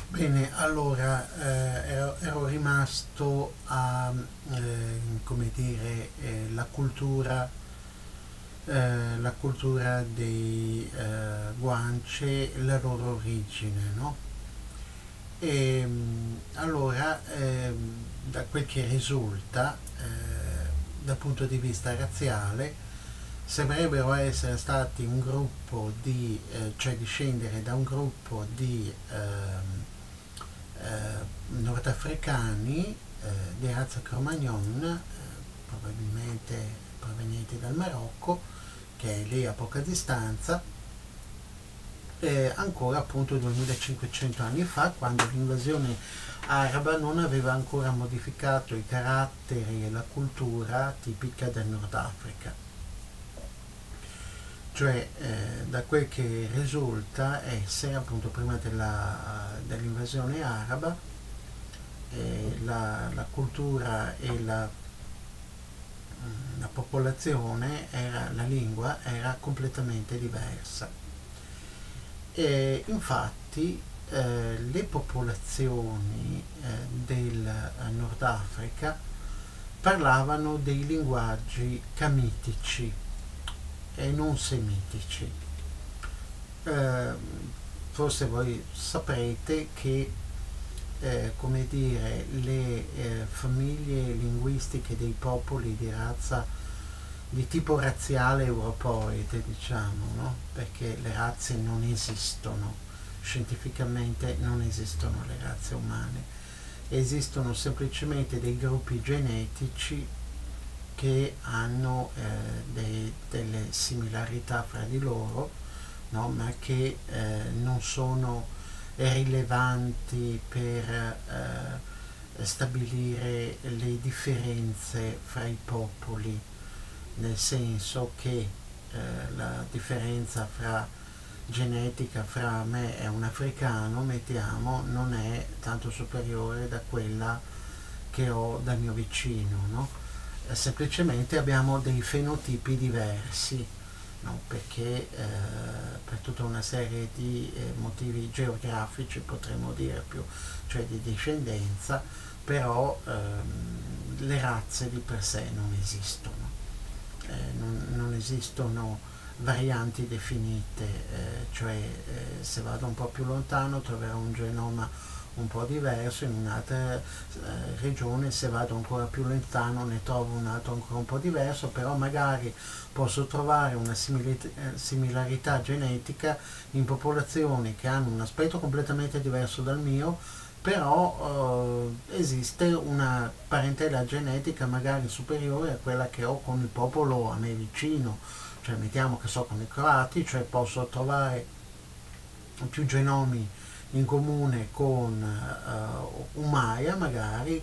Bene, allora ero rimasto a, come dire, la cultura dei Guanci, la loro origine, no? Allora, da quel che risulta, dal punto di vista razziale, sembrerebbero essere stati un gruppo cioè discendere da un gruppo di nordafricani di razza Cro-Magnon, probabilmente provenienti dal Marocco, che è lì a poca distanza, ancora appunto 2500 anni fa, quando l'invasione araba non aveva ancora modificato i caratteri e la cultura tipica del Nord Africa. Cioè, da quel che risulta essere appunto prima dell'invasione araba, la cultura e la popolazione, la lingua era completamente diversa. E infatti le popolazioni del Nord Africa parlavano dei linguaggi camitici e non semitici. Eh, Forse voi saprete che come dire, le famiglie linguistiche dei popoli di razza di tipo razziale europoide, diciamo, no? Perché le razze non esistono, scientificamente non esistono le razze umane, esistono semplicemente dei gruppi genetici che hanno delle similarità fra di loro, no? Ma che non sono rilevanti per stabilire le differenze fra i popoli, nel senso che la differenza genetica fra me e un africano, mettiamo, non è tanto superiore da quella che ho dal mio vicino, no? Semplicemente abbiamo dei fenotipi diversi, no? Perché per tutta una serie di motivi geografici, potremmo dire più, cioè di discendenza, però le razze di per sé non esistono. Non esistono varianti definite, cioè se vado un po' più lontano troverò un genoma un po' diverso, in un'altra regione se vado ancora più lontano ne trovo un altro ancora un po' diverso, però magari posso trovare una similarità genetica in popolazioni che hanno un aspetto completamente diverso dal mio, però esiste una parentela genetica magari superiore a quella che ho con il popolo a me vicino, cioè mettiamo che so con i croati, cioè posso trovare più genomi in comune con un Maya magari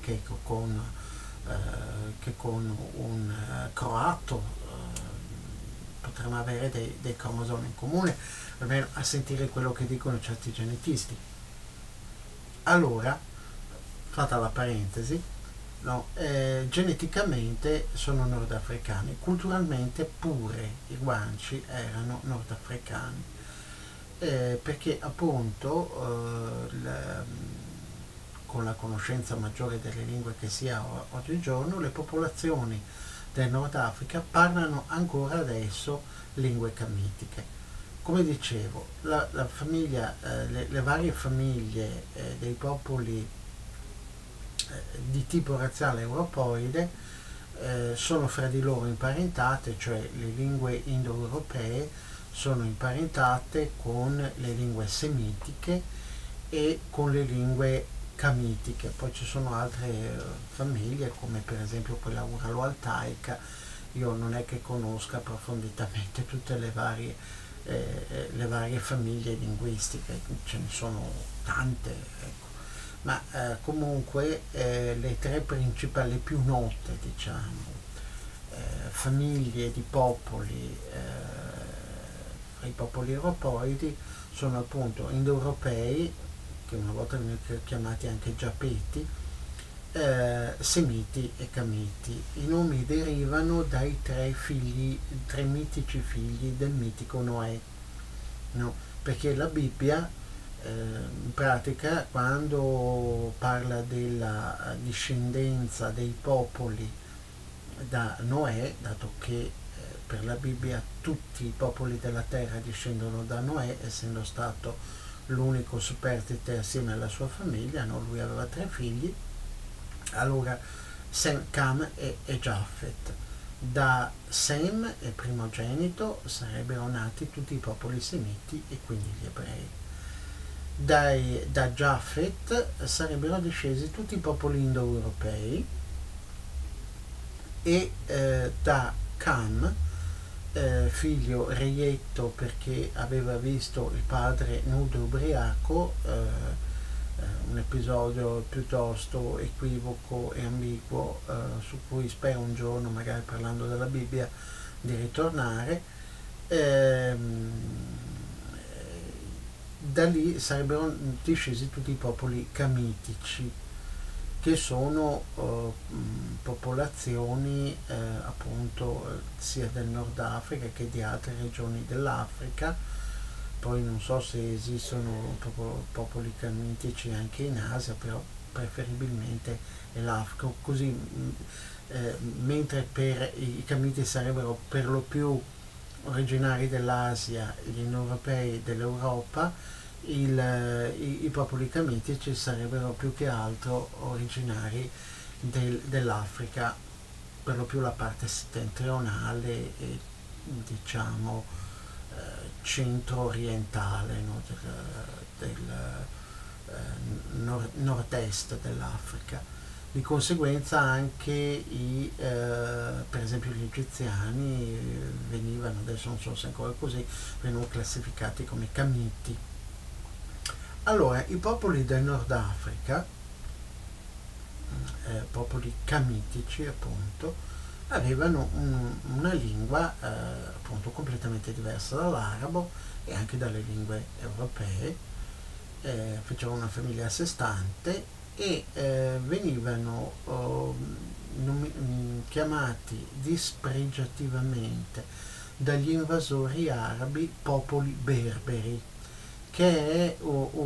che con un croato, potremmo avere dei cromosomi in comune, almeno a sentire quello che dicono certi genetisti. Allora, fatta la parentesi, no, geneticamente sono nordafricani, culturalmente pure i guanci erano nordafricani, perché appunto con la conoscenza maggiore delle lingue che si ha oggigiorno, le popolazioni del Nord Africa parlano ancora adesso lingue camitiche. Come dicevo, le varie famiglie dei popoli di tipo razziale europoide sono fra di loro imparentate, cioè le lingue indoeuropee sono imparentate con le lingue semitiche e con le lingue camitiche. Poi ci sono altre famiglie, come per esempio quella uralo-altaica. Io non è che conosca approfonditamente tutte le varie famiglie linguistiche, ce ne sono tante, ecco. Ma comunque le tre principali, più note, diciamo, famiglie di popoli, fra i popoli europoidi, sono appunto indoeuropei, che una volta venivano chiamati anche giapeti, semiti e camiti. I nomi derivano dai tre mitici figli del mitico Noè, no? Perché la Bibbia in pratica quando parla della discendenza dei popoli da Noè, dato che per la Bibbia tutti i popoli della terra discendono da Noè, essendo stato l'unico superstite assieme alla sua famiglia, no? Lui aveva 3 figli, allora Sem, Cam e Giafet. Da Sem, il primogenito, sarebbero nati tutti i popoli semiti e quindi gli ebrei. Da Giafet sarebbero discesi tutti i popoli indoeuropei e da Cam, figlio reietto perché aveva visto il padre nudo e ubriaco, un episodio piuttosto equivoco e ambiguo, su cui spero un giorno, magari parlando della Bibbia, di ritornare. Da lì sarebbero discesi tutti i popoli camitici, che sono popolazioni appunto sia del Nord Africa che di altre regioni dell'Africa. Poi non so se esistono popoli camitici anche in Asia, però preferibilmente è l'Africa. Così, mentre per i camiti sarebbero per lo più originari dell'Asia, gli indoeuropei dell'Europa, i popoli camitici sarebbero più che altro originari dell'Africa, per lo più la parte settentrionale e diciamo centro-orientale, no? Nord-est dell'Africa. Di conseguenza anche per esempio gli egiziani venivano, adesso non so se ancora così, venivano classificati come camiti. Allora, i popoli del Nord Africa, popoli camitici appunto, avevano una lingua appunto completamente diversa dall'arabo e anche dalle lingue europee, facevano una famiglia a sé stante e venivano chiamati dispregiativamente dagli invasori arabi popoli berberi, che è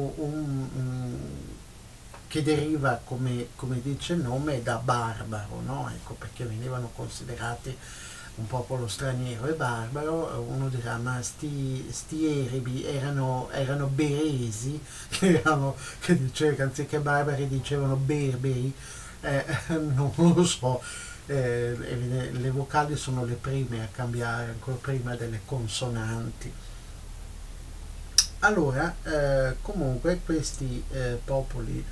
che deriva, come dice il nome, da barbaro, no? Ecco, perché venivano considerati un popolo straniero e barbaro. Uno dirà, ma sti eribi erano beresi, che diceva, anziché barbari dicevano berberi, non lo so. Le vocali sono le prime a cambiare, ancora prima delle consonanti. Allora, comunque questi popoli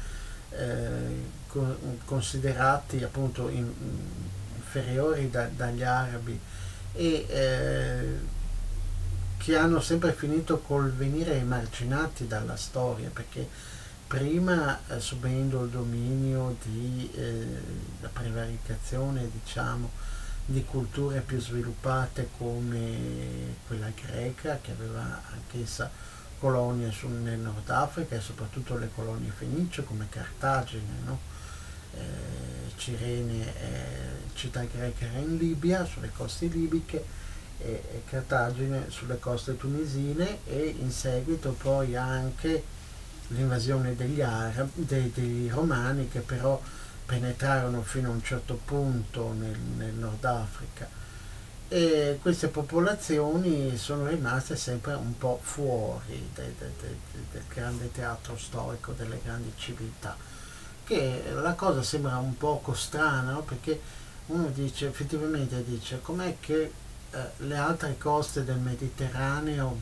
considerati appunto inferiori dagli arabi e che hanno sempre finito col venire emarginati dalla storia, perché prima subendo il dominio la prevaricazione, diciamo, di culture più sviluppate come quella greca, che aveva anch'essa colonie nel Nord Africa e soprattutto le colonie fenicie come Cartagine, no? Cirene, città greca, era in Libia, sulle coste libiche, e Cartagine sulle coste tunisine, e in seguito poi anche l'invasione dei romani, che però penetrarono fino a un certo punto nel Nord Africa, e queste popolazioni sono rimaste sempre un po' fuori del grande teatro storico delle grandi civiltà, che la cosa sembra un poco strana, no? Perché uno effettivamente dice, com'è che le altre coste del Mediterraneo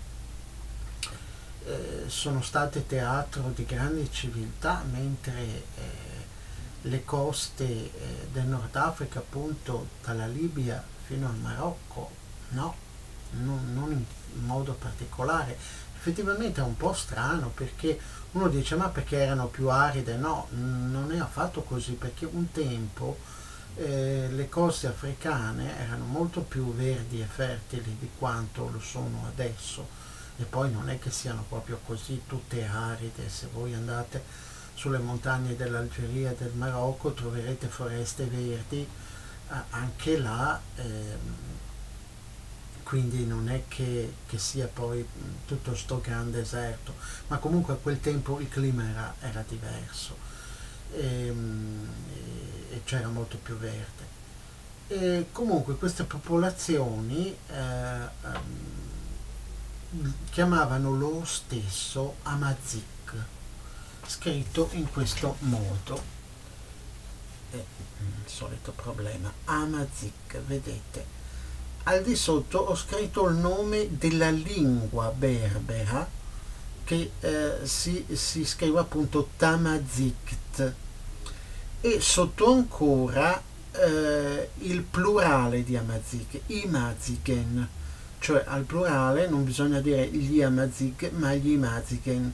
sono state teatro di grandi civiltà, mentre le coste del Nord Africa, appunto dalla Libia fino al Marocco, no, non in modo particolare. Effettivamente è un po' strano, perché uno dice, ma perché erano più aride? No, non è affatto così, perché un tempo le coste africane erano molto più verdi e fertili di quanto lo sono adesso, e poi non è che siano proprio così tutte aride. Se voi andate sulle montagne dell'Algeria e del Marocco troverete foreste verdi, anche là quindi non è che sia poi tutto sto grande deserto, ma comunque a quel tempo il clima era diverso e, e c'era molto più verde. E comunque queste popolazioni chiamavano loro stesso Amazic, scritto in questo modo. Il solito problema, Amazic, vedete. Al di sotto ho scritto il nome della lingua berbera che si scrive appunto Tamazict, e sotto ancora il plurale di Amazic, Imazigen, cioè al plurale non bisogna dire gli Amazic ma gli Imazigen.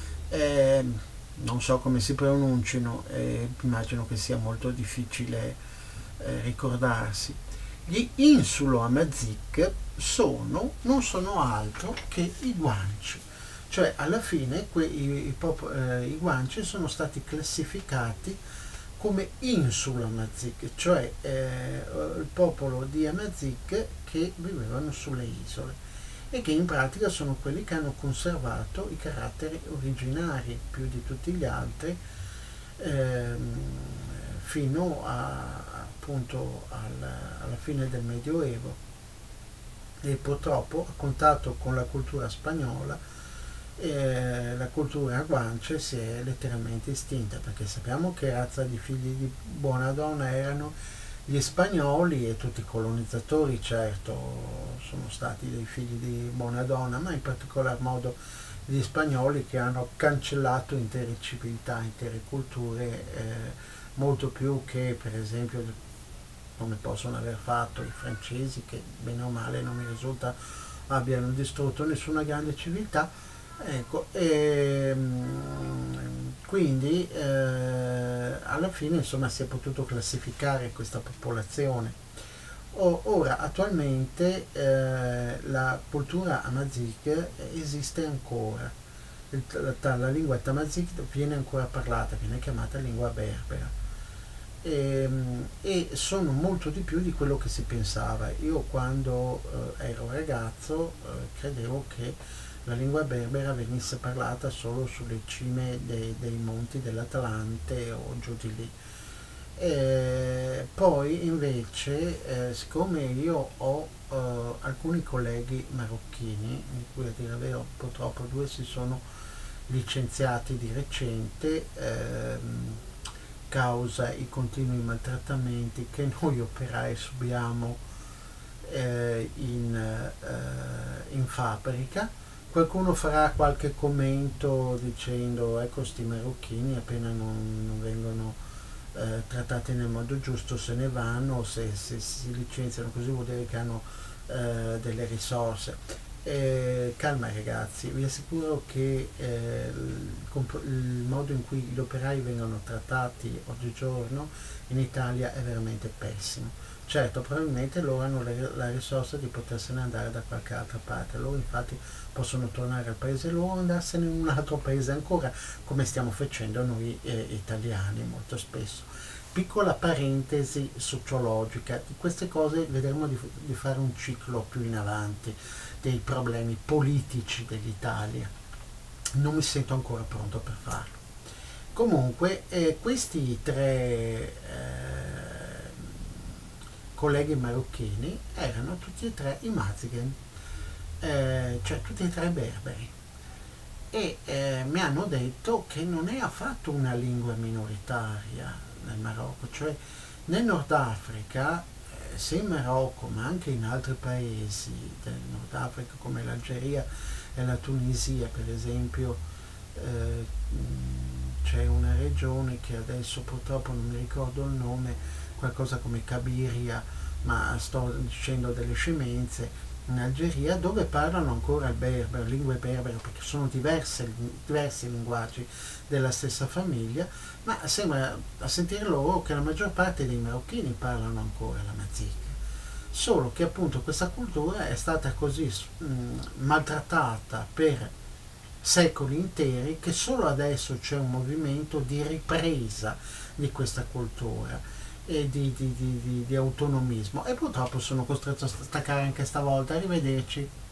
Non so come si pronunciano, immagino che sia molto difficile ricordarsi. Gli Insulo Amazic non sono altro che i Guanci, cioè alla fine i Guanci sono stati classificati come Insula Amazic, cioè il popolo di Amazic che vivevano sulle isole e che in pratica sono quelli che hanno conservato i caratteri originari più di tutti gli altri fino appunto alla fine del Medioevo, e purtroppo a contatto con la cultura spagnola la cultura guance si è letteralmente estinta, perché sappiamo che razza di figli di Bonadonna erano gli spagnoli, e tutti i colonizzatori certo sono stati dei figli di Bonadonna, ma in particolar modo gli spagnoli, che hanno cancellato intere civiltà, intere culture, molto più che per esempio come possono aver fatto i francesi, che bene o male non mi risulta abbiano distrutto nessuna grande civiltà. Ecco, quindi alla fine insomma si è potuto classificare questa popolazione. Ora attualmente la cultura Amazic esiste ancora, la lingua Tamazic viene ancora parlata, viene chiamata lingua berbera, e sono molto di più di quello che si pensava. Io quando ero ragazzo credevo che la lingua berbera venisse parlata solo sulle cime dei monti dell'Atlante o giù di lì. Poi invece, siccome io ho alcuni colleghi marocchini, di cui a dire il vero purtroppo due si sono licenziati di recente, causa i continui maltrattamenti che noi operai subiamo in fabbrica. Qualcuno farà qualche commento dicendo ecco sti marocchini appena non vengono trattati nel modo giusto se ne vanno, se si licenziano così vuol dire che hanno delle risorse. Calma ragazzi, vi assicuro che il modo in cui gli operai vengono trattati oggigiorno in Italia è veramente pessimo. Certo, probabilmente loro hanno la risorsa di potersene andare da qualche altra parte, loro infatti possono tornare al paese loro o andarsene in un altro paese ancora, come stiamo facendo noi italiani molto spesso. Piccola parentesi sociologica, di queste cose vedremo di fare un ciclo più in avanti, dei problemi politici dell'Italia. Non mi sento ancora pronto per farlo. Comunque questi tre colleghi marocchini erano tutti e tre i Mazigen, cioè tutti e tre berberi, e mi hanno detto che non è affatto una lingua minoritaria nel Marocco, cioè nel Nord Africa, sia in Marocco ma anche in altri paesi del Nord Africa come l'Algeria e la Tunisia per esempio, c'è una regione che adesso purtroppo non mi ricordo il nome, qualcosa come Cabiria, ma sto dicendo delle scemenze, in Algeria, dove parlano ancora il berbero, lingue berbere, perché sono diversi linguaggi della stessa famiglia, ma sembra a sentire loro che la maggior parte dei marocchini parlano ancora la Mazik, solo che appunto questa cultura è stata così maltrattata per secoli interi che solo adesso c'è un movimento di ripresa di questa cultura, e di autonomismo, e purtroppo sono costretto a staccare anche stavolta. Arrivederci.